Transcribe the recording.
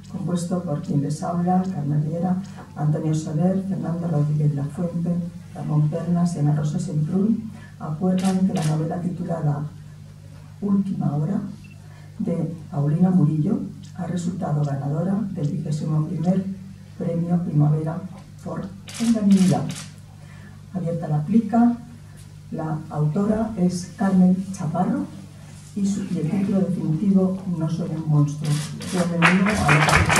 compuesto por quien les habla, Carmen Riera, Antonio Soler, Fernando Rodríguez Lafuente, Ramón Pernas y Ana Rosa Semprún, acuerdan que la novela titulada Última Hora, de Paulina Murillo, ha resultado ganadora del 21º Premio Primavera por unanimidad. Abierta la plica, la autora es Carmen Chaparro y el título definitivo No soy un monstruo. Bienvenido a la